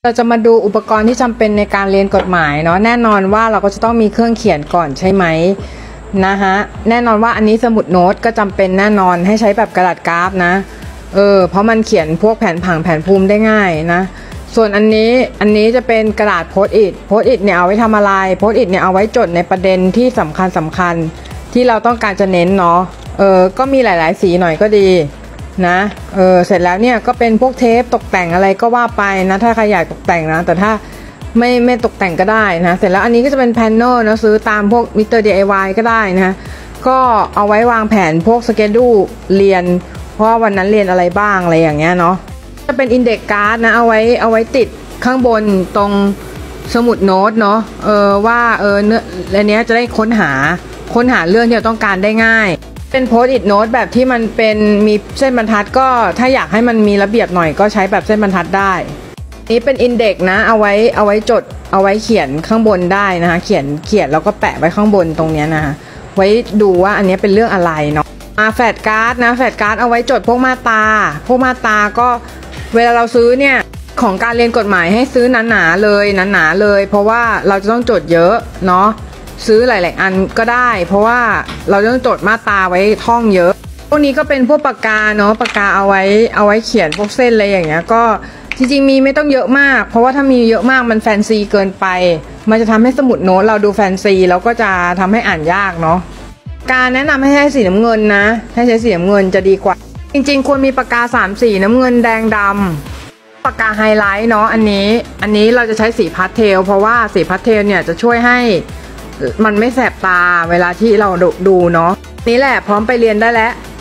เราจะมาดูอุปกรณ์ที่จำเป็นในการเรียนกฎหมายเนาะแน่นอนว่าเราก็จะต้องมีเครื่องเขียนก่อนใช่ไหมนะคะแน่นอนว่าอันนี้สมุดโน้ตก็จำเป็นแน่นอนให้ใช้แบบกระดาษกราฟนะเพราะมันเขียนพวกแผนผังแผนภูมิได้ง่ายนะส่วนอันนี้จะเป็นกระดาษโพสต์อิทเนี่ยเอาไว้ทำอะไรโพสต์อิทเนี่ยเอาไว้จดในประเด็นที่สำคัญที่เราต้องการจะเน้นเนาะก็มีหลายๆสีหน่อยก็ดีนะเสร็จแล้วเนี่ยก็เป็นพวกเทปตกแต่งอะไรก็ว่าไปนะถ้าใครอยากตกแต่งนะแต่ถ้าไม่ตกแต่งก็ได้นะเสร็จแล้วอันนี้ก็จะเป็นแพนเนลนะซื้อตามพวกมิสเตอร์ DIY ก็ได้นะก็เอาไว้วางแผนพวกสเกดูเรียนเพราะวันนั้นเรียนอะไรบ้างอะไรอย่างเงี้ยเนาะจะเป็นอินเด็กซ์การ์ดนะเอาไว้ติดข้างบนตรงสมุดโน้ตเนาะว่าเนื้ออันเนี้ยจะได้ค้นหาเรื่องที่เราต้องการได้ง่ายเป็นโพสต์อิทโน้ตแบบที่มันเป็นมีเส้นบรรทัดก็ถ้าอยากให้มันมีระเบียบหน่อยก็ใช้แบบเส้นบรรทัดได้นี้เป็นอินเด็กซ์นะเอาไว้จดเอาไว้เขียนข้างบนได้นะคะเขียนแล้วก็แปะไว้ข้างบนตรงนี้นะคะไว้ดูว่าอันนี้เป็นเรื่องอะไรเนาะแฟลชการ์ดนะแฟลชการ์ดเอาไว้จดพวกมาตราก็เวลาเราซื้อเนี่ยของการเรียนกฎหมายให้ซื้อหนาๆเลยเพราะว่าเราจะต้องจดเยอะเนาะซื้อหลายๆอันก็ได้เพราะว่าเราต้องจดมาตราไว้ท่องเยอะพวกนี้ก็เป็นพวกปากกาเนาะปากกาเอาไว้เขียนพวกเส้นอะไรอย่างเงี้ยก็จริงๆมีไม่ต้องเยอะมากเพราะว่าถ้ามีเยอะมากมันแฟนซีเกินไปมันจะทำให้สมุดโน้ตเราดูแฟนซีแล้วก็จะทำให้อ่านยากเนาะการแนะนำให้ใช้สีน้ำเงินนะให้ใช้สีน้ำเงินจะดีกว่าจริงๆควรมีปากกา3สีน้ำเงินแดงดำปากกาไฮไลท์เนาะอันนี้เราจะใช้สีพาสเทลเพราะว่าสีพาสเทลเนี่ยจะช่วยให้มันไม่แสบตาเวลาที่เราดูเนาะนี่แหละพร้อมไปเรียนได้แล้ว